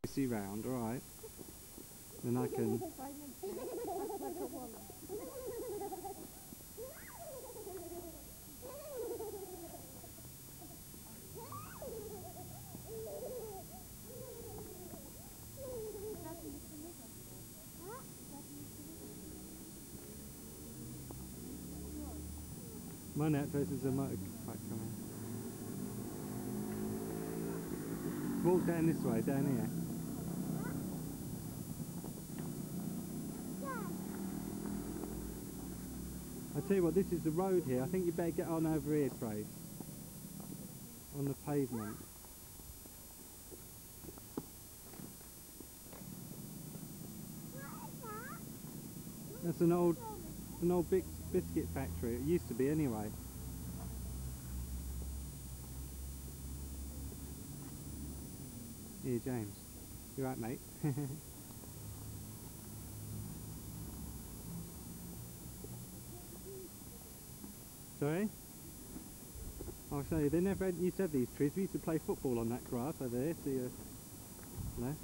See round, alright. Then I can... My net traces a motorbike coming. Walk down this way, down here. I tell you what, this is the road here. I think you better get on over here, Trace. On the pavement. That's an old biscuit factory. It used to be anyway. Here, James. You right, mate? Sorry? I'll show you. They never used to have these trees. We used to play football on that grass over there to your left.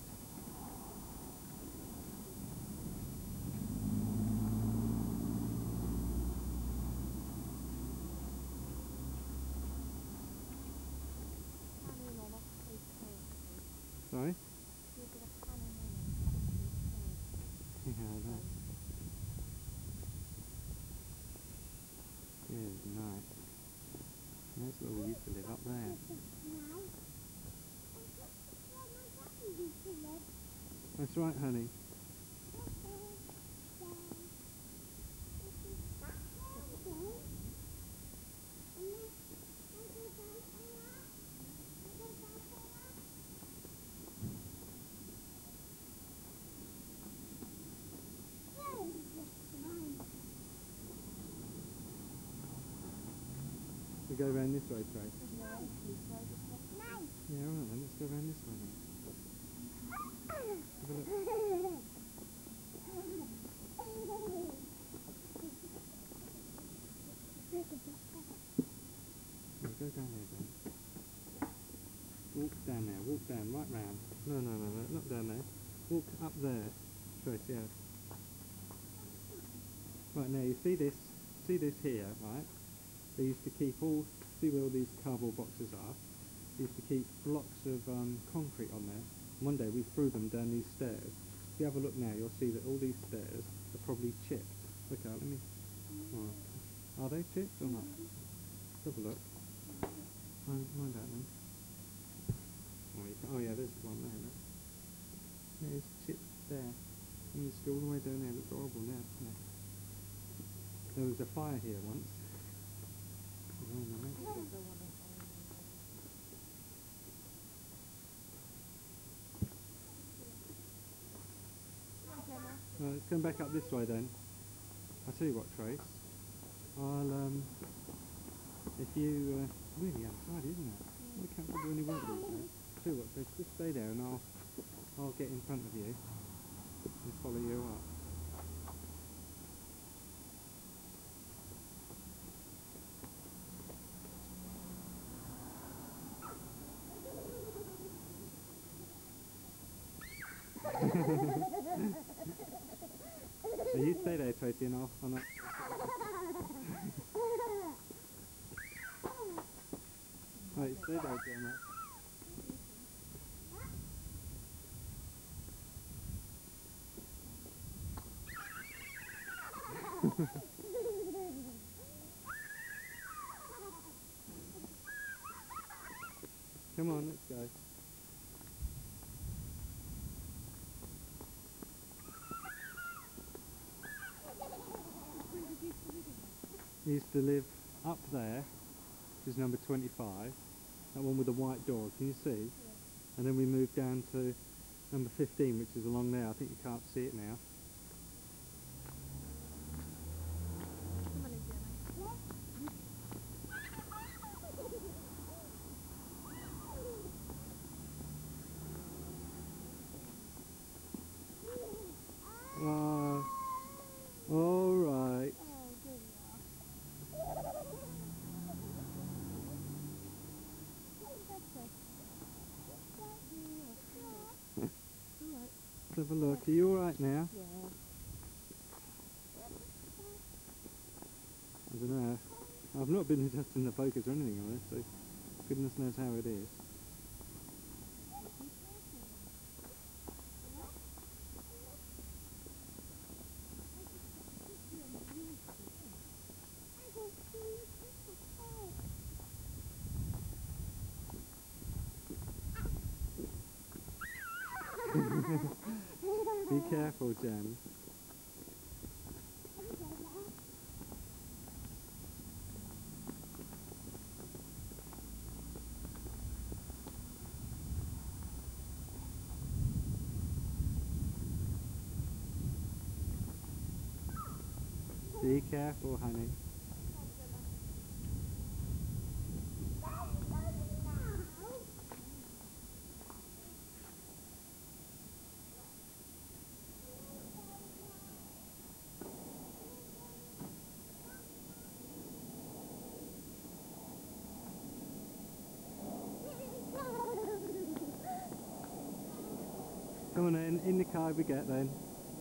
Sorry? Yeah, I know. Good night. That's where we used to live, up there. That's right, honey. We go around this way, Trace. Yeah, alright then, let's go around this way then. Have a look. Yeah, go down there, Ben. Walk down there, walk down, right round. No, not down there. Walk up there, Trace, yeah. Right, now you see this here, right? They used to keep see where all these cardboard boxes are? They used to keep blocks of concrete on there. One day we threw them down these stairs. If you have a look now, you'll see that all these stairs are probably chipped. Look out, let me... Oh, are they chipped or not? Let's have a look. Mind out then. Oh yeah, there's one there, look. Yeah, it's chipped there. And it's all the way down there. It looks horrible now, doesn't it? There was a fire here once. Right, let's come back up this way then. I'll tell you what, Trace. If you really outside, isn't it? We can't do any work these days. Tell you what, Trace, just stay there and I'll get in front of you and follow you up. So you stay there, Tracy, and I'll Right, stay there, Gemma. Come on, let's go. We used to live up there, which is number 25, that one with the white door, can you see? Yeah. And then we moved down to number 15, which is along there. I think you can't see it now. All right. Let's have a look. Are you alright now? Yeah. I don't know. I've not been adjusting the focus or anything on it, so goodness knows how it is. Be careful, Jen. Be careful, honey. Come on then, in the car we get then.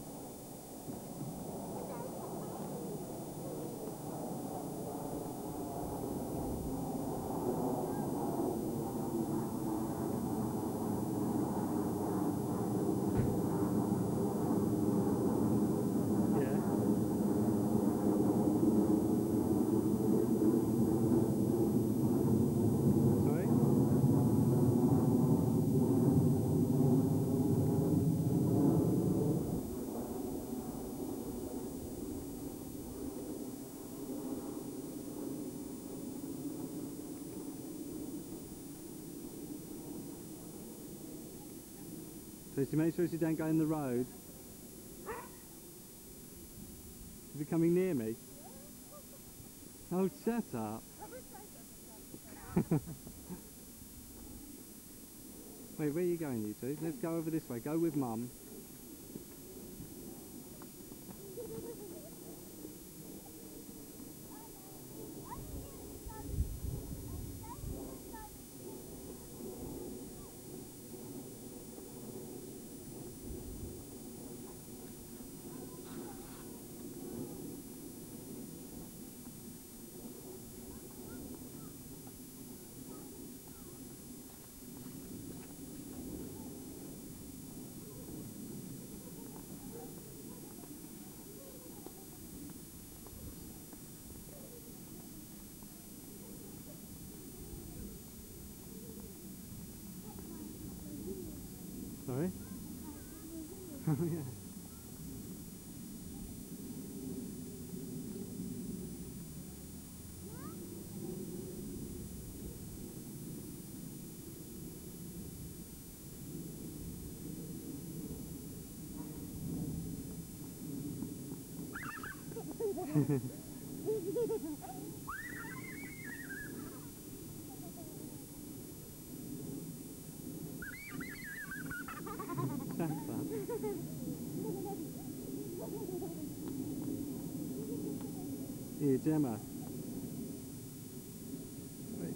So to make sure you don't go in the road. Is it coming near me? Oh, shut up. Wait, where are you going, you two? Let's go over this way. Go with Mum. Sorry? Oh yeah. Here, Gemma. Wait.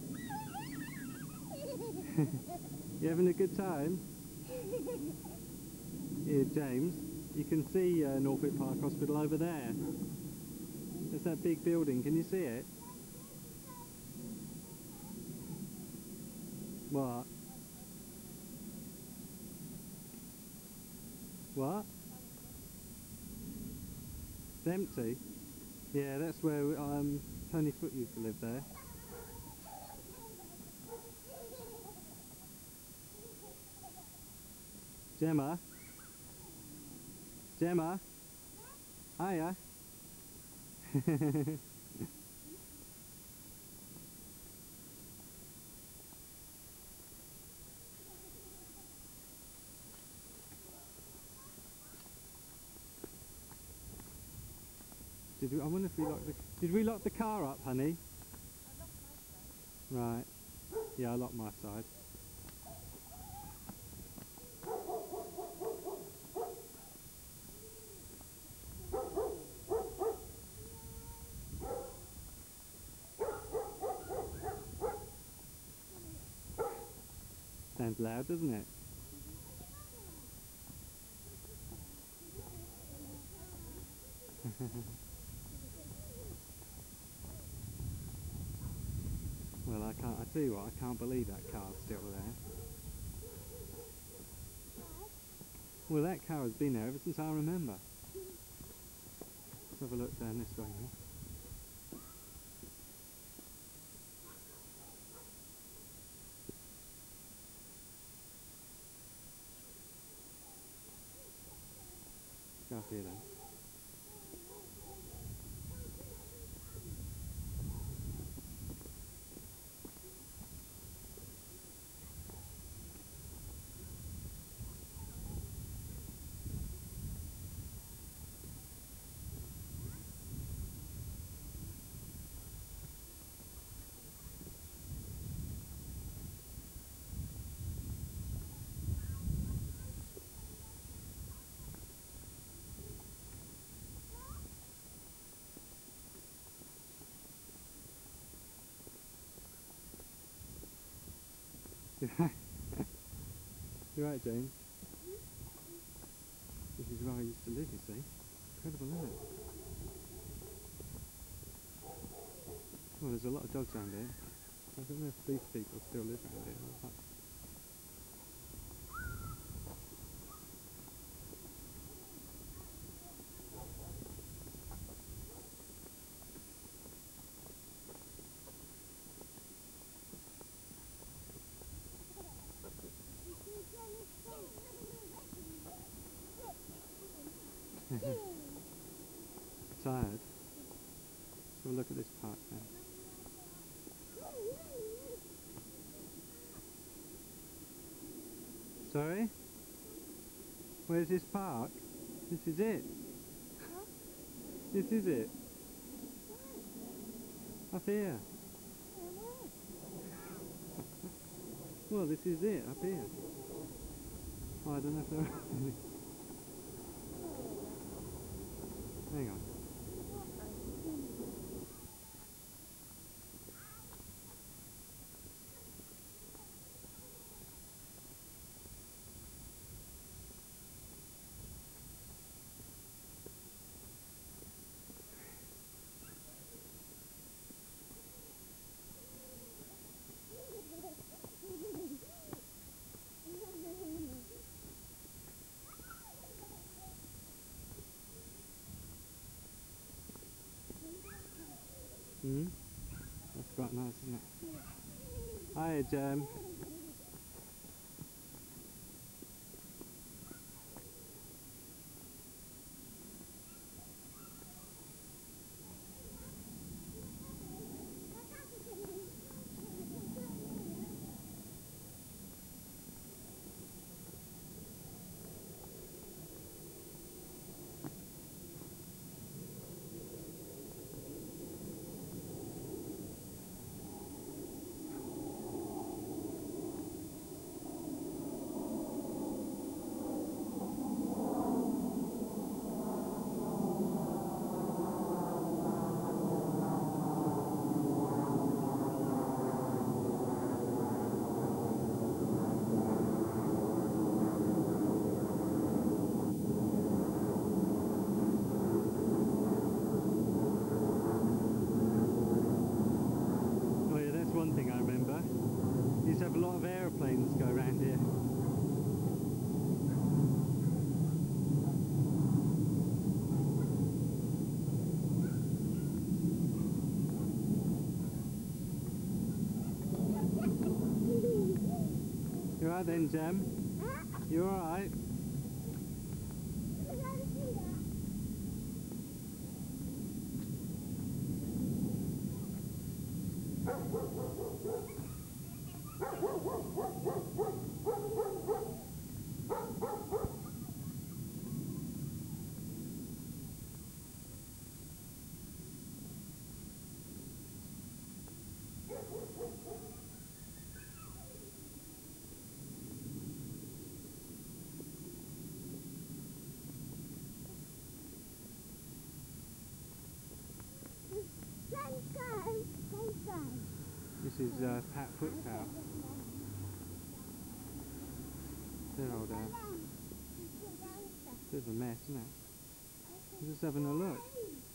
You having a good time? Here, James. You can see Norfolk Park Hospital over there. There's that big building. Can you see it? What? What? It's empty? Yeah, that's where Tony Foote used to live there. Gemma? Gemma? Hiya. I wonder if we locked the... Did we lock the car up, honey? I locked my side. Right. Yeah, I locked my side. Sounds loud, doesn't it? Well, I tell you what, I can't believe that car's still there. Well, that car has been there ever since I remember. Let's have a look down this way now. Go up here then. You're right, James. This is where I used to live, you see. Incredible, isn't it? Well, there's a lot of dogs around here. I don't know if these people still live around here or not. Tired? So we'll look at this park then. Sorry? Where's this park? This is it? Huh? This is it? Up here. Well, this is it, up here. Oh, I don't know if there are any. Hang on. Hmm? That's quite nice, isn't it? Hi, Jem. One thing I remember, we used to have a lot of aeroplanes go around here. You alright then, Jem? You alright? This is Pat Foot's house. Their old house. Bit of a mess, isn't it? I'm just having a look.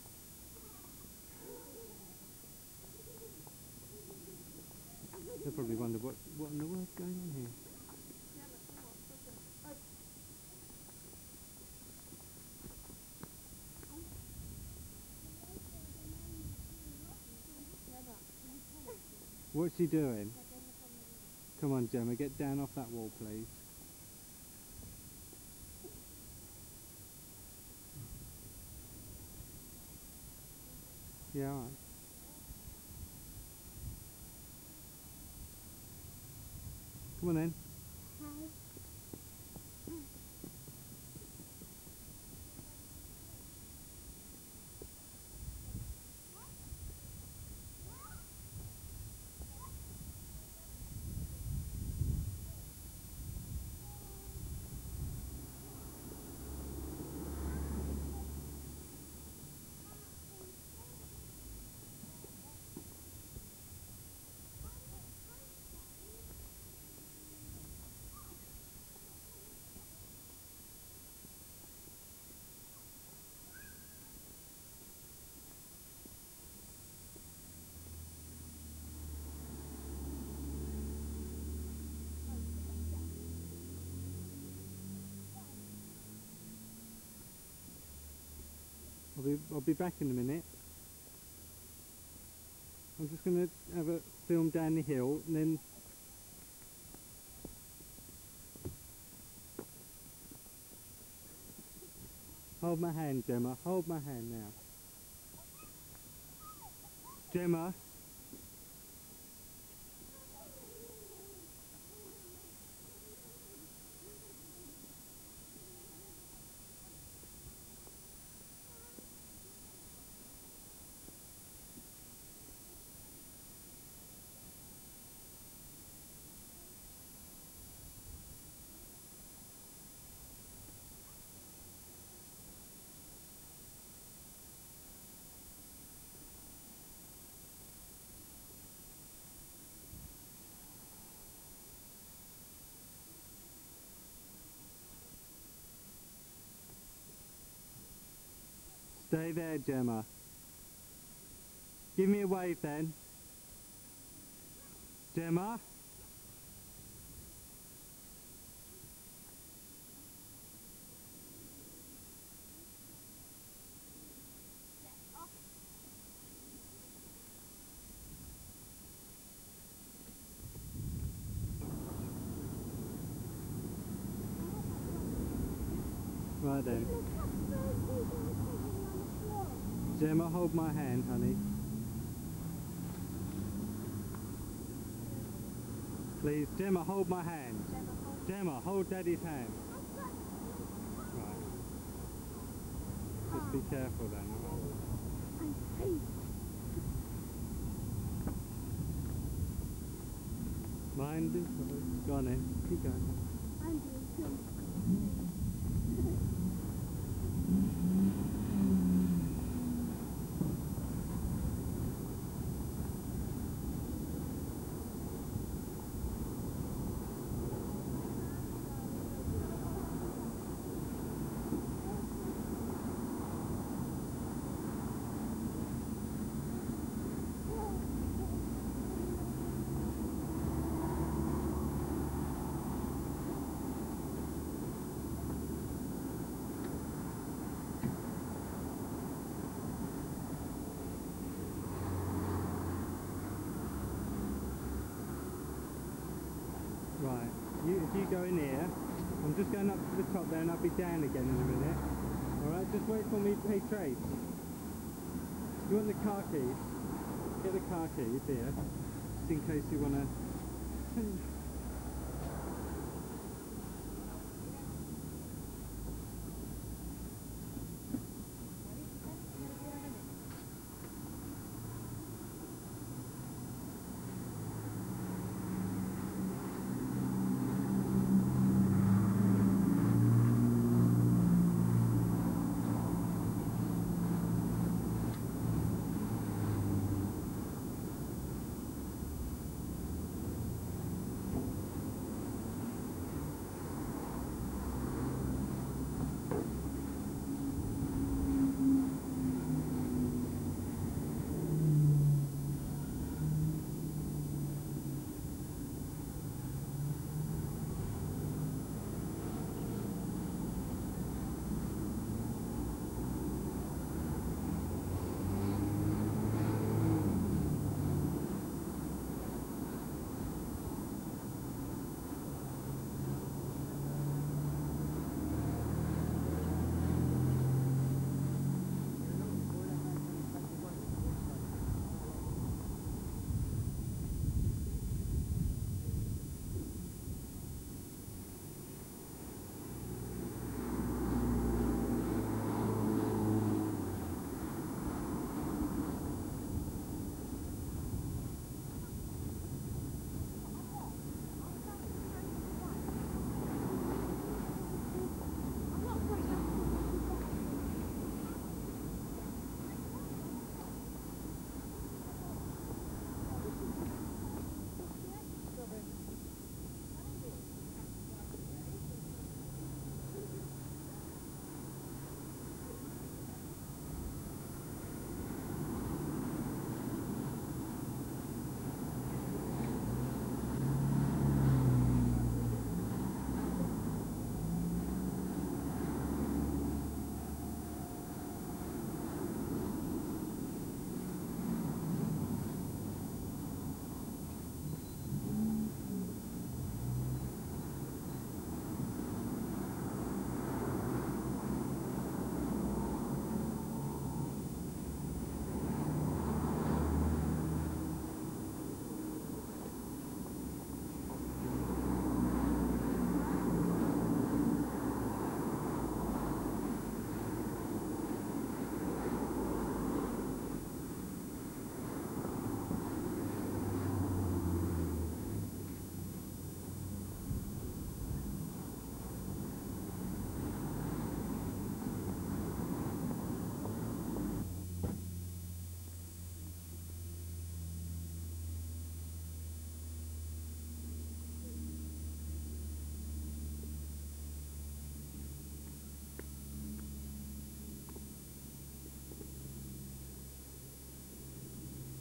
They'll probably wonder what in the world's going on here. What's she doing? Come on, Gemma, get down off that wall, please. Yeah, all right. Come on then. I'll be back in a minute. I'm just going to have a film down the hill and then hold my hand, Gemma. Hold my hand now. Gemma. Stay there, Gemma. Give me a wave then. Gemma? Right then. Gemma, hold my hand, honey. Please, Gemma, hold my hand. Gemma, hold Daddy's hand. Right. Just be careful then, alright? Mind is closed. Go on then, keep going. Right, if you go in here, I'm just going up to the top there and I'll be down again in a minute. Alright, just wait for me. Hey Trace, you want the car keys? Get the car keys here, just in case you want to...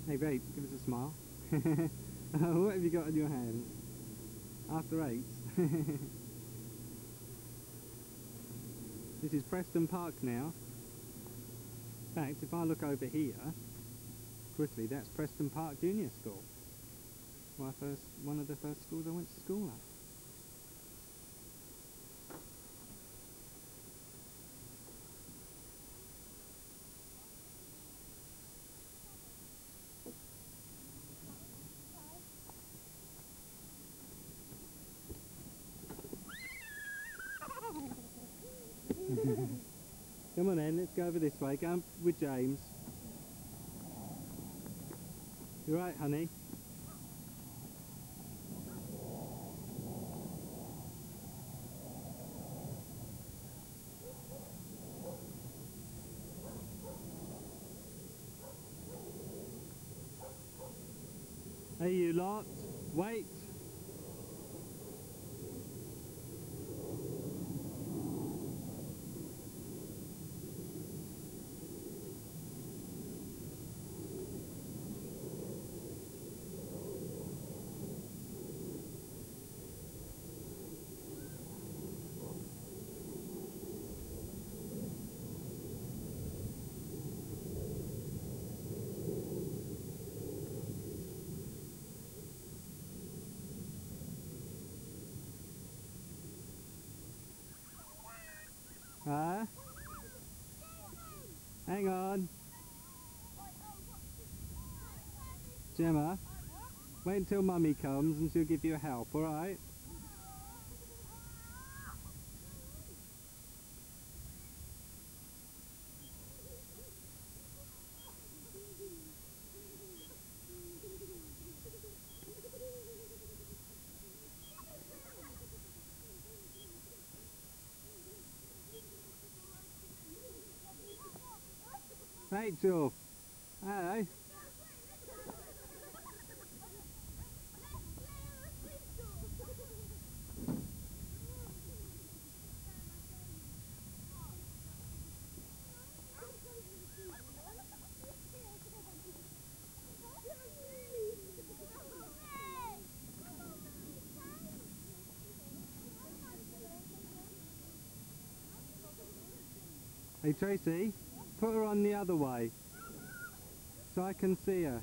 Hey Rach, give us a smile. What have you got in your hands? After 8. This is Preston Park now. In fact, if I look over here, quickly, that's Preston Park Junior School. One of the first schools I went to school at. Come on then, let's go over this way. Go with James. You right, honey? Hey you lot, wait! Huh? Hang on. Gemma, wait until Mummy comes and she'll give you a help, alright? Rachel! Hello! Hey Tracy, put her on the other way so I can see her.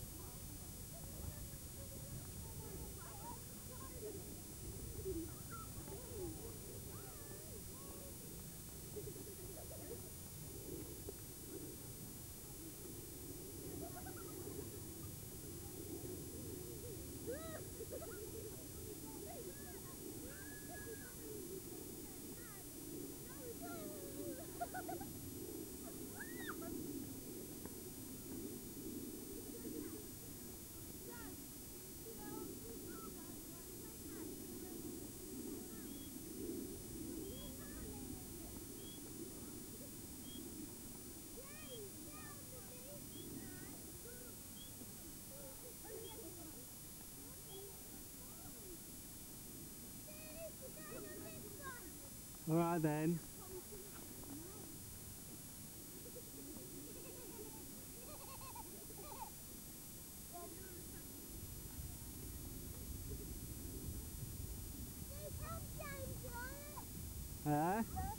Alright then. Huh?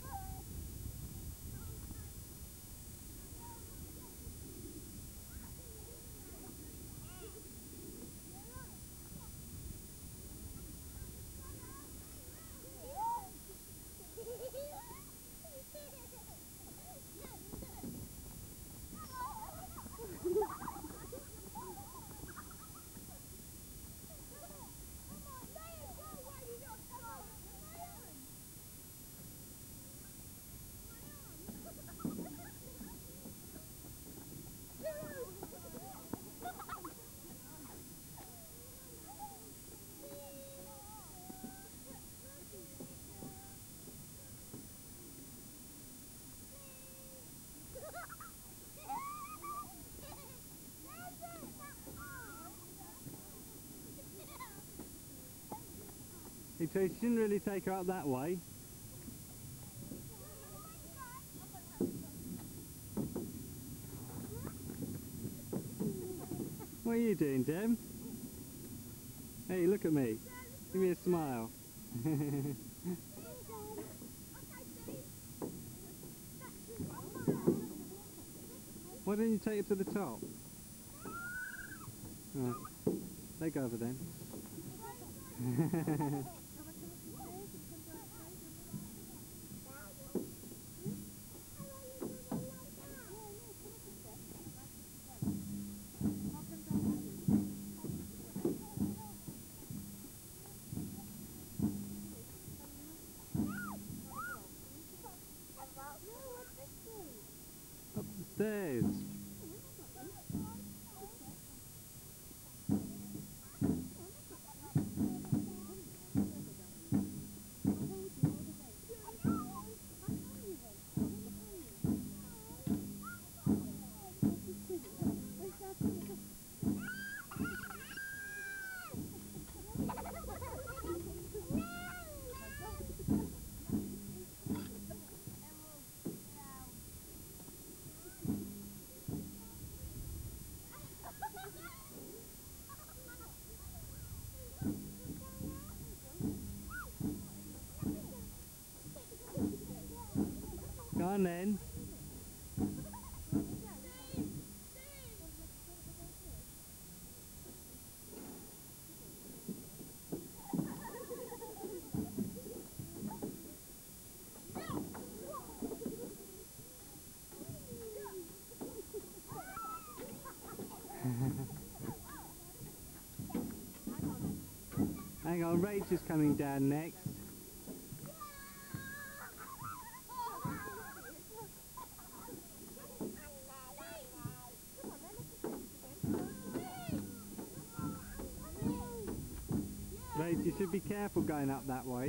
Hey Trace, you shouldn't really take her up that way. What are you doing, Jem? Hey, look at me. Give me a smile. Why don't you take it to the top? Oh, they go over then. Up the stairs. Go on then. Hang on, Rach is coming down next. Rach, you should be careful going up that way.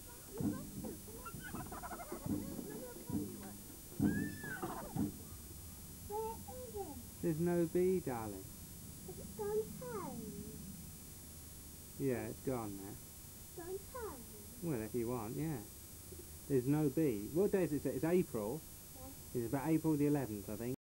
There's no bee, darling. Has it gone home? Yeah, it's gone now. Gone home? Well, if you want, yeah. There's no bee. What day is it? It's April. Yes. It's about April the 11th, I think.